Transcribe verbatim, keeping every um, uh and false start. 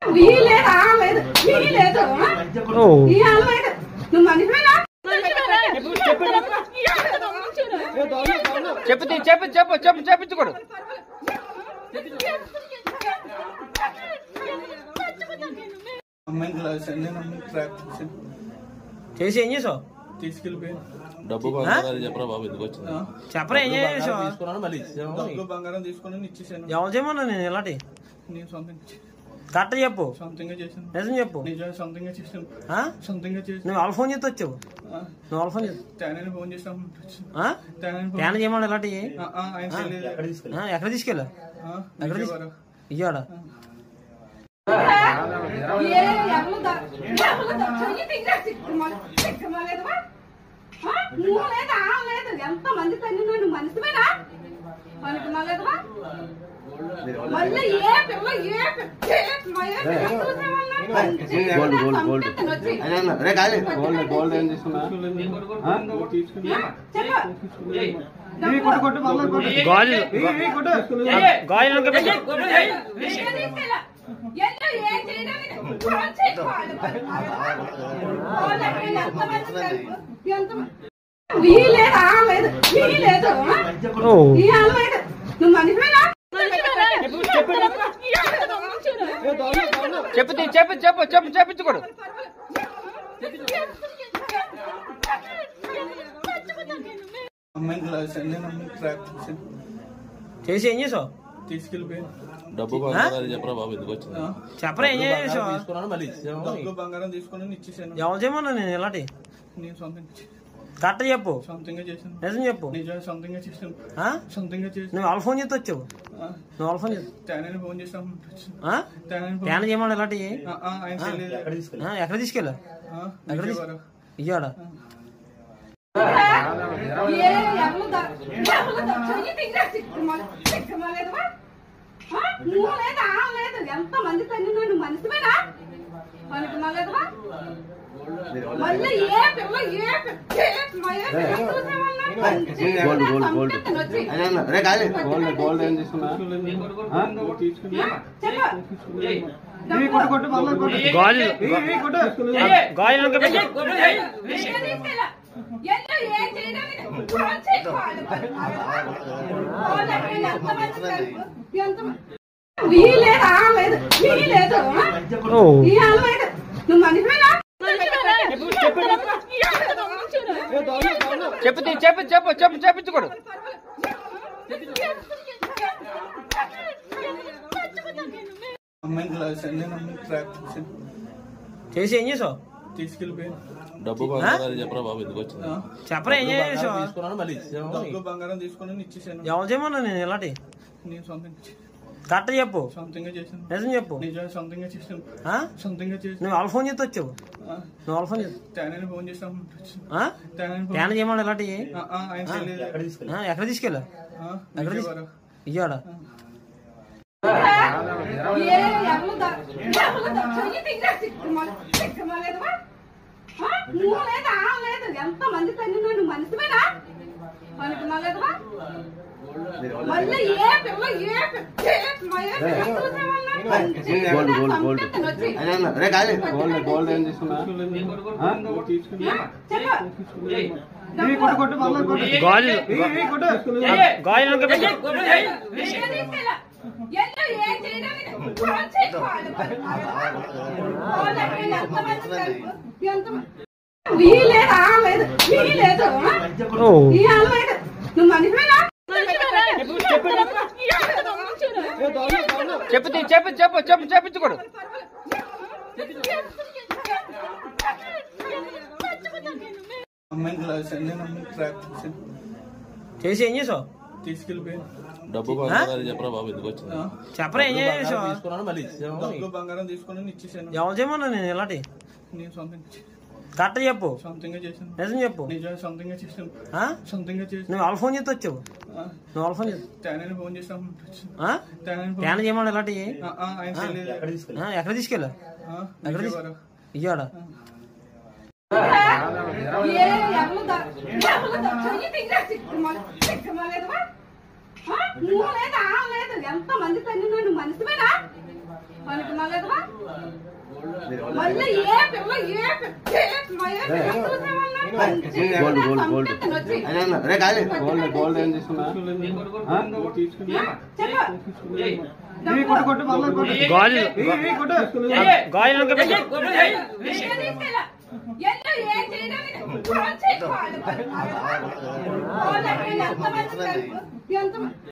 చెప్పు చెప్పు చెప్పు చెప్పు చెప్పించుకోడు అమ్మాయిని క్లాస్ అండి ట్రాక్ చేసి ఏం చేసావు? తీసుకెళ్ళిపోయాను. డబ్బు బంగారం చెప్పరా బాబు, ఎందుకు వచ్చింది చెప్పరా? ఏం చేసావు? తీసుకున్నాను మళ్ళీ డబ్బులు బంగారం తీసుకుని ఇచ్చేసాను. ఎవరు చేయమన్నా నేను ఇలాంటి నేను సొంతంగా కరెక్ట్ చెప్పు. సొంతంగా చేశాను. నిజం చెప్పు. నిజంగా సొంతంగా చేశాను. సొంతంగా చేశాను. నువ్వు వాళ్ళ ఫోన్ చేస్తే వచ్చావు. నువ్వు వాళ్ళ ఫోన్ చేసి తేనని ఫోన్ చేసాను. తేన చేయమన్నా ఇలాంటి ఎక్కడ తీసుకెళ్ళా? ఎక్కడ ఇయ్యాడా? ఎంత మంది తల్లి నువ్వు మనిషివేనా? మనకి మగదవా మళ్ళీ ఏ పిల్ల ఏ వీలేదు లేదు వీలేదు నువ్వు మనిషివేనా? చెప్పు చెప్పు చెప్పు చెప్పు చెప్పించుకోడు అమ్మాయిని క్లాస్ అండి ట్రాక్ చేసి ఏం చేసావు? తీసుకెళ్ళిపోయాను. డబ్బు బంగారం చెప్పరా బాబు, ఎందుకు వచ్చింది చెప్పరా? ఏం చేసావు? తీసుకున్నాను మళ్ళీ డబ్బులు బంగారం తీసుకుని ఇచ్చేసాను. ఎవరు చేయమన్నా నేను ఇలాంటి నేను సొంతంగా కరెక్ట్ చెప్పు. సొంతంగా చేశాను. నిజం చెప్పు. నిజంగా సొంతంగా చేశాను. సొంతంగా చేశాను. నువ్వు వాళ్ళ ఫోన్ చేస్తే వచ్చావు. నువ్వు వాళ్ళ ఫోన్ చేసి తేనని ఫోన్ చేసాను. తేన చేయమన్నా ఇలాంటి ఎక్కడ తీసుకెళ్ళా? ఎక్కడ ఇయ్యాడా? ఎంత మంది తల్లి నువ్వు మనిషివేనా? మనకి మగదవా మళ్ళీ ఏ పిల్ల ఏ వీలేదు లేదు వీలేదు నువ్వు మనిషివేనా? చెప్పు చెప్పు చెప్పు చెప్పు చెప్పించుకోడు అమ్మాయిని క్లాస్ అండి ట్రాక్ చేసి ఏం చేసావు? తీసుకెళ్ళిపోయాను. డబ్బు బంగారం చెప్పరా బాబు, ఎందుకు వచ్చింది చెప్పరా? ఏం చేసావు? తీసుకున్నాను మళ్ళీ డబ్బులు బంగారం తీసుకుని ఇచ్చేసాను. ఎవరు చేయమన్నా నేను ఇలాంటి నేను సొంతంగా కరెక్ట్ చెప్పు. సొంతంగా చేశాను. నిజం చెప్పు. నిజంగా సొంతంగా చేశాను. సొంతంగా చేశాను. నువ్వు వాళ్ళ ఫోన్ చేస్తే వచ్చావు. నువ్వు వాళ్ళ ఫోన్ చేసి తేనని ఫోన్ చేసాను. తేన చేయమన్నా ఇలాంటి ఎక్కడ తీసుకెళ్ళా? ఎక్కడ ఇయ్యాడా? ఎంత మంది తల్లి నువ్వు మనిషివేనా? మనకి మగదవా మళ్ళీ ఏ పిల్ల ఏ వీలేదు లేదు వీలేదు నువ్వు మనిషివేనా? చెప్పు చెప్పు చెప్పు చెప్పు చెప్పించుకోడు అమ్మాయిని క్లాస్ అండి ట్రాక్ చేసి ఏం చేసావు? తీసుకెళ్ళిపోయాను. డబ్బు బంగారం చెప్పరా బాబు, ఎందుకు వచ్చింది చెప్పరా? ఏం చేసావు? తీసుకున్నాను మళ్ళీ డబ్బులు బంగారం తీసుకుని ఇచ్చేసాను. ఎవరు చేయమన్నా నేను ఇలాంటి నేను సొంతంగా కరెక్ట్ చెప్పు. సొంతంగా చేశాను. నిజం చెప్పు. నిజంగా సొంతంగా చేశాను. సొంతంగా చేశాను. నువ్వు వాళ్ళ ఫోన్ చేస్తే వచ్చావు. నువ్వు వాళ్ళ ఫోన్ చేసి తేనని ఫోన్ చేసాను. తేన చేయమన్నా ఇలాంటి ఎక్కడ తీసుకెళ్ళా? ఎక్కడ ఇయ్యాడా? ఎంత మంది తల్లి నువ్వు మనిషివేనా? మనకి మగదవా మళ్ళీ ఏ పిల్ల ఏ పిల్ల ఏ పిల్ల గోల్డ్ గోల్డ్ గోల్డ్ రే కాదు గోల్డ్ గోల్డ్ ఏం తీసుకున్నా కొట్టు కొట్టు గాజు గాజు ఎల్లో ఏ చేయడానికి కాల్ చేయాలి ఎంత